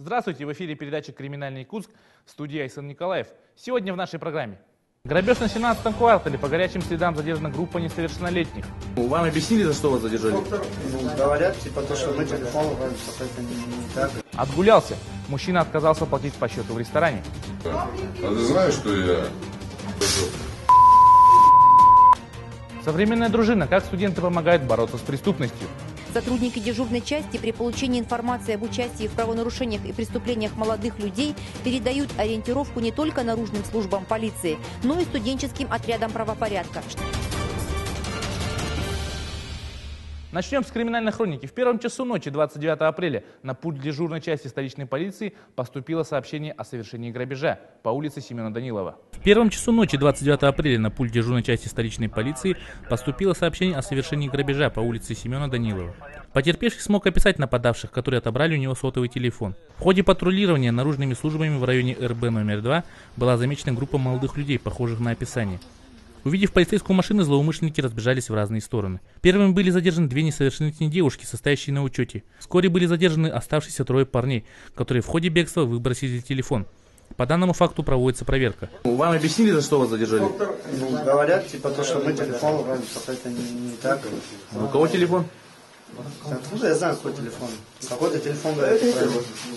Здравствуйте, в эфире передача «Криминальный Якутск», студия Айсан Николаев. Сегодня в нашей программе. Грабеж на 17-м квартале. По горячим следам задержана группа несовершеннолетних. Вам объяснили, за что вас задержали? Говорят, то, что мы телефон, это не так. Отгулялся. Мужчина отказался платить по счету в ресторане. А ты знаешь, что я... Современная дружина. Как студенты помогают бороться с преступностью. Сотрудники дежурной части при получении информации об участии в правонарушениях и преступлениях молодых людей передают ориентировку не только наружным службам полиции, но и студенческим отрядам правопорядка. Начнем с криминальной хроники. В первом часу ночи 29 апреля на пульт дежурной части столичной полиции поступило сообщение о совершении грабежа по улице Семена Данилова. В первом часу ночи 29 апреля на пульт дежурной части столичной полиции поступило сообщение о совершении грабежа по улице Семена Данилова. Потерпевший смог описать нападавших, которые отобрали у него сотовый телефон. В ходе патрулирования наружными службами в районе РБ номер 2 была замечена группа молодых людей, похожих на описание. Увидев полицейскую машину, злоумышленники разбежались в разные стороны. Первыми были задержаны две несовершеннолетние девушки, состоящие на учете. Вскоре были задержаны оставшиеся трое парней, которые в ходе бегства выбросили телефон. По данному факту проводится проверка. Вам объяснили, за что вас задержали? Говорят, то, что мы телефон, это не так. У кого телефон? Откуда я знаю, какой телефон? Какой-то телефон, говорят,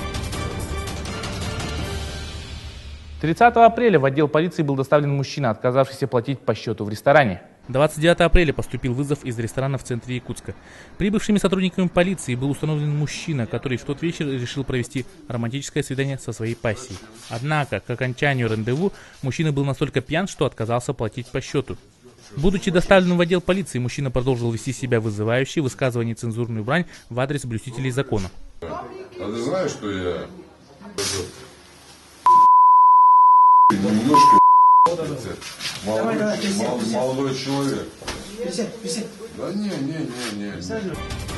30 апреля в отдел полиции был доставлен мужчина, отказавшийся платить по счету в ресторане. 29 апреля поступил вызов из ресторана в центре Якутска. Прибывшими сотрудниками полиции был установлен мужчина, который в тот вечер решил провести романтическое свидание со своей пассией. Однако, к окончанию рандеву, мужчина был настолько пьян, что отказался платить по счету. Будучи доставленным в отдел полиции, мужчина продолжил вести себя вызывающе, высказывая нецензурную брань в адрес блюстителей закона. А ты знаешь, что я... Немножко молодой человек. Да не.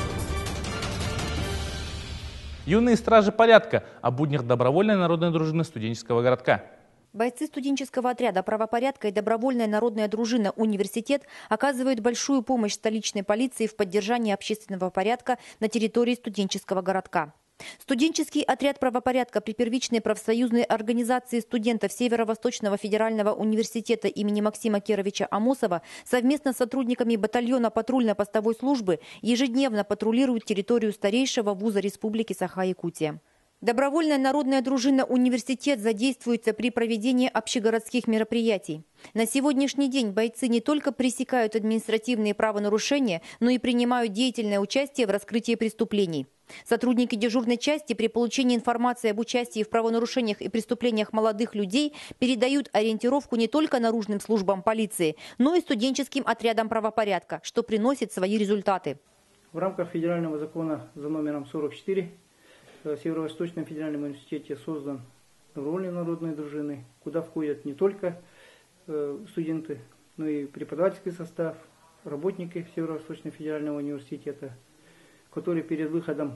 Юные стражи порядка о буднях добровольной народной дружины студенческого городка. Бойцы студенческого отряда правопорядка и добровольная народная дружина «Университет» оказывают большую помощь столичной полиции в поддержании общественного порядка на территории студенческого городка. Студенческий отряд правопорядка при первичной профсоюзной организации студентов Северо-Восточного федерального университета имени Максима Кировича Амосова совместно с сотрудниками батальона патрульно-постовой службы ежедневно патрулирует территорию старейшего вуза Республики Саха-Якутия. Добровольная народная дружина «Университет» задействуется при проведении общегородских мероприятий. На сегодняшний день бойцы не только пресекают административные правонарушения, но и принимают деятельное участие в раскрытии преступлений. Сотрудники дежурной части при получении информации об участии в правонарушениях и преступлениях молодых людей передают ориентировку не только наружным службам полиции, но и студенческим отрядам правопорядка, что приносит свои результаты. В рамках федерального закона за номером 44 в Северо-Восточном федеральном университете создан добровольные народные дружины, куда входят не только студенты, но и преподавательский состав, работники Северо-Восточного федерального университета, которые перед выходом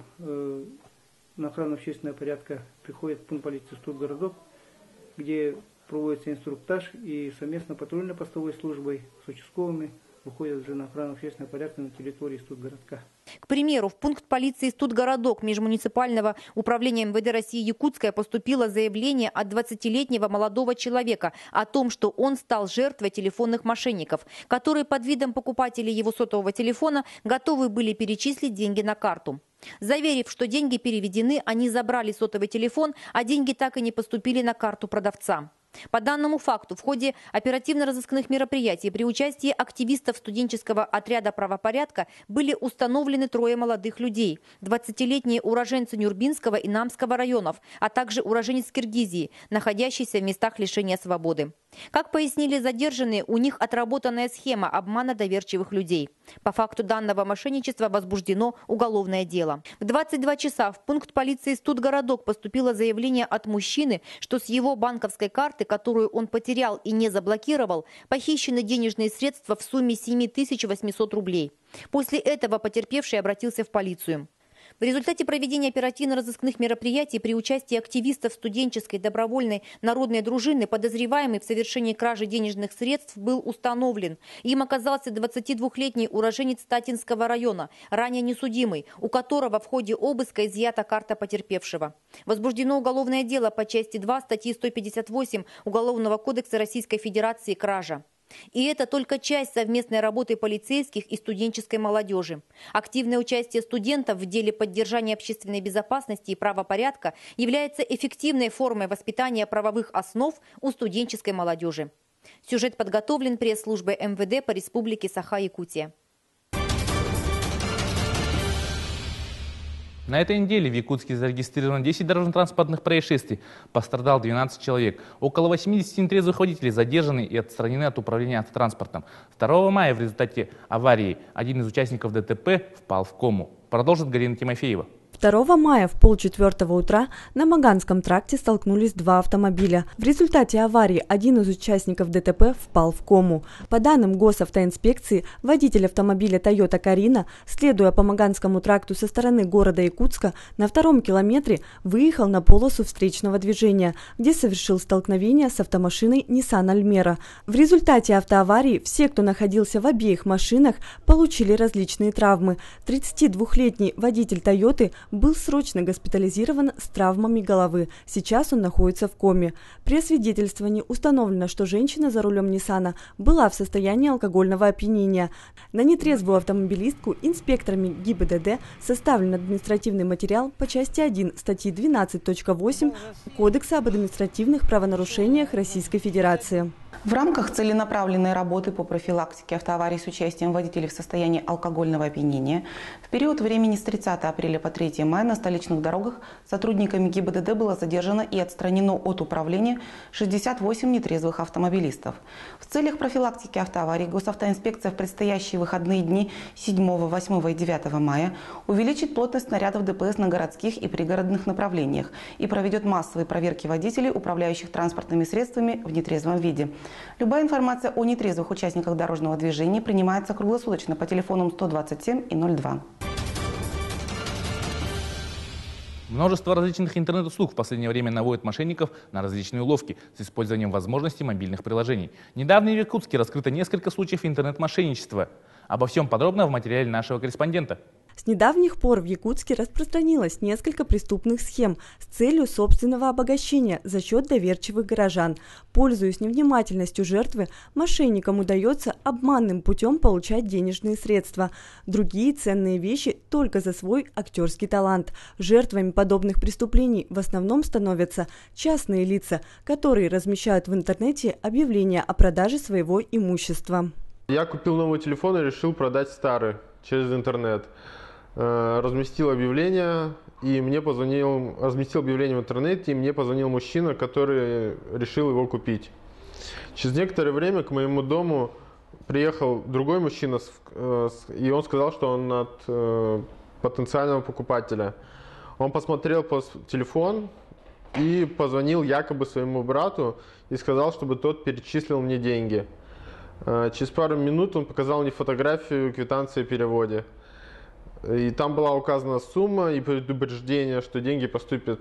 на охрану общественного порядка приходят в пункт полиции Студгородок, где проводится инструктаж и совместно патрульно-постовой службой с участковыми выходят уже на охрану общественного порядка на территории Студгородка. К примеру, в пункт полиции Студгородок межмуниципального управления МВД России Якутское поступило заявление от 20-летнего молодого человека о том, что он стал жертвой телефонных мошенников, которые под видом покупателей его сотового телефона готовы были перечислить деньги на карту. Заверив, что деньги переведены, они забрали сотовый телефон, а деньги так и не поступили на карту продавца. По данному факту в ходе оперативно-розыскных мероприятий при участии активистов студенческого отряда правопорядка были установлены трое молодых людей – 20-летние уроженцы Нюрбинского и Намского районов, а также уроженец Киргизии, находящийся в местах лишения свободы. Как пояснили задержанные, у них отработанная схема обмана доверчивых людей. По факту данного мошенничества возбуждено уголовное дело. В 22 часа в пункт полиции Студгородок поступило заявление от мужчины, что с его банковской карты, которую он потерял и не заблокировал, похищены денежные средства в сумме 7800 рублей. После этого потерпевший обратился в полицию. В результате проведения оперативно-розыскных мероприятий при участии активистов студенческой добровольной народной дружины подозреваемый в совершении кражи денежных средств был установлен. Им оказался 22-летний уроженец Татинского района, ранее несудимый, у которого в ходе обыска изъята карта потерпевшего. Возбуждено уголовное дело по части 2 статьи 158 Уголовного кодекса Российской Федерации «Кража». И это только часть совместной работы полицейских и студенческой молодежи. Активное участие студентов в деле поддержания общественной безопасности и правопорядка является эффективной формой воспитания правовых основ у студенческой молодежи. Сюжет подготовлен пресс-службой МВД по Республике Саха-Якутия. На этой неделе в Якутске зарегистрировано 10 дорожно-транспортных происшествий. Пострадал 12 человек. Около 80 нетрезвых водителей задержаны и отстранены от управления автотранспортом. 2 мая в результате аварии один из участников ДТП впал в кому. Продолжит Галина Тимофеева. 2 мая в 3:30 утра на Маганском тракте столкнулись два автомобиля. В результате аварии один из участников ДТП впал в кому. По данным госавтоинспекции, водитель автомобиля Toyota Carina, следуя по Маганскому тракту со стороны города Якутска, на 2-м километре выехал на полосу встречного движения, где совершил столкновение с автомашиной Nissan Almera. В результате автоаварии все, кто находился в обеих машинах, получили различные травмы. 32-летний водитель Toyota был срочно госпитализирован с травмами головы. Сейчас он находится в коме. При освидетельствовании установлено, что женщина за рулем Ниссана была в состоянии алкогольного опьянения. На нетрезвую автомобилистку инспекторами ГИБДД составлен административный материал по части 1 статьи 12.8 Кодекса об административных правонарушениях Российской Федерации. В рамках целенаправленной работы по профилактике автоаварий с участием водителей в состоянии алкогольного опьянения в период времени с 30 апреля по 3 мая на столичных дорогах сотрудниками ГИБДД было задержано и отстранено от управления 68 нетрезвых автомобилистов. В целях профилактики автоаварий госавтоинспекция в предстоящие выходные дни 7, 8 и 9 мая увеличит плотность снарядов ДПС на городских и пригородных направлениях и проведет массовые проверки водителей, управляющих транспортными средствами в нетрезвом виде. Любая информация о нетрезвых участниках дорожного движения принимается круглосуточно по телефонам 127 и 02. Множество различных интернет-услуг в последнее время наводят мошенников на различные уловки с использованием возможностей мобильных приложений. Недавно в Якутске раскрыто несколько случаев интернет-мошенничества. Обо всем подробно в материале нашего корреспондента. С недавних пор в Якутске распространилось несколько преступных схем с целью собственного обогащения за счет доверчивых горожан. Пользуясь невнимательностью жертвы, мошенникам удается обманным путем получать денежные средства. Другие ценные вещи только за свой актерский талант. Жертвами подобных преступлений в основном становятся частные лица, которые размещают в интернете объявления о продаже своего имущества. Я купил новый телефон и решил продать старый через интернет. Разместил объявление, и разместил объявление в интернете, и мне позвонил мужчина, который решил его купить. Через некоторое время к моему дому приехал другой мужчина, и он сказал, что он от потенциального покупателя. Он посмотрел по телефон и позвонил якобы своему брату и сказал, чтобы тот перечислил мне деньги. Через пару минут он показал мне фотографию квитанции о переводе. И там была указана сумма и предупреждение, что деньги поступят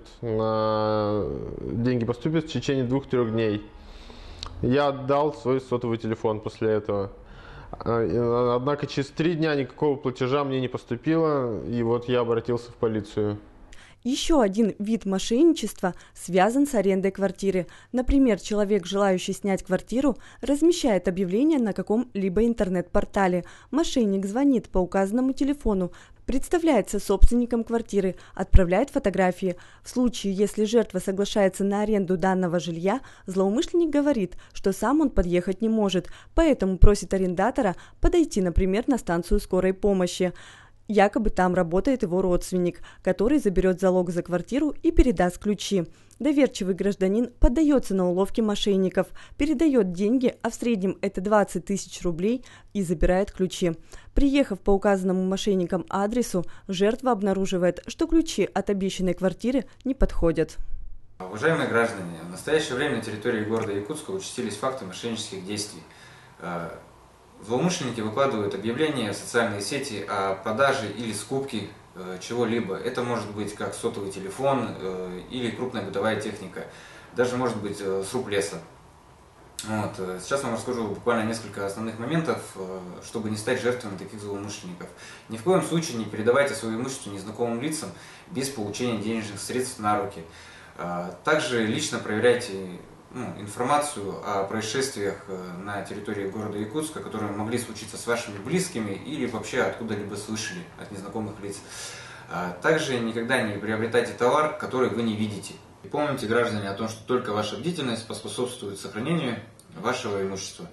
в течение 2-3 дней. Я отдал свой сотовый телефон после этого. Однако через 3 дня никакого платежа мне не поступило, и вот я обратился в полицию. Еще один вид мошенничества связан с арендой квартиры. Например, человек, желающий снять квартиру, размещает объявление на каком-либо интернет-портале. Мошенник звонит по указанному телефону, представляется собственником квартиры, отправляет фотографии. В случае, если жертва соглашается на аренду данного жилья, злоумышленник говорит, что сам он подъехать не может, поэтому просит арендатора подойти, например, на станцию скорой помощи. Якобы там работает его родственник, который заберет залог за квартиру и передаст ключи. Доверчивый гражданин поддается на уловки мошенников, передает деньги, а в среднем это 20 тысяч рублей, и забирает ключи. Приехав по указанному мошенникам адресу, жертва обнаруживает, что ключи от обещанной квартиры не подходят. Уважаемые граждане, в настоящее время на территории города Якутска участились факты мошеннических действий. Злоумышленники выкладывают объявления в социальные сети о продаже или скупке чего-либо. Это может быть как сотовый телефон или крупная бытовая техника, даже может быть сруб леса. Вот. Сейчас вам расскажу буквально несколько основных моментов, чтобы не стать жертвами таких злоумышленников. Ни в коем случае не передавайте свое имущество незнакомым лицам без получения денежных средств на руки. Также лично проверяйте информацию о происшествиях на территории города Якутска, которые могли случиться с вашими близкими или вообще откуда-либо слышали от незнакомых лиц. Также никогда не приобретайте товар, который вы не видите. И помните, граждане, о том, что только ваша бдительность поспособствует сохранению вашего имущества.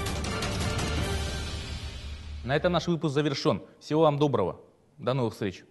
На этом наш выпуск завершен. Всего вам доброго. До новых встреч.